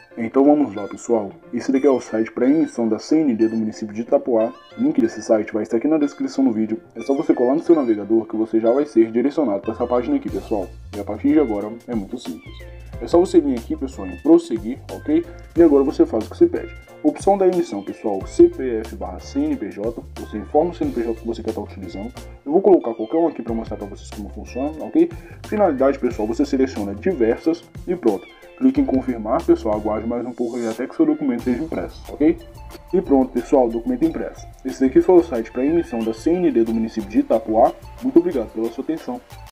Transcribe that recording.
Então vamos lá, pessoal. Esse daqui é o site para emissão da CND do município de Itapoá. O link desse site vai estar aqui na descrição do vídeo. É só você colar no seu navegador que você já vai ser direcionado para essa página aqui, pessoal. E a partir de agora é muito simples. É só você vir aqui, pessoal, em prosseguir, ok? E agora você faz o que você pede. Opção da emissão, pessoal, CPF/CNPJ. Você informa o CNPJ que você quer estar utilizando. Eu vou colocar qualquer um aqui para mostrar para vocês como funciona, ok? Finalidade, pessoal, você seleciona diversas e pronto. Clique em confirmar, pessoal, aguarde mais um pouco até que seu documento seja impresso, ok? E pronto, pessoal, documento impresso. Esse daqui foi o site para emissão da CND do município de Itapoá. Muito obrigado pela sua atenção.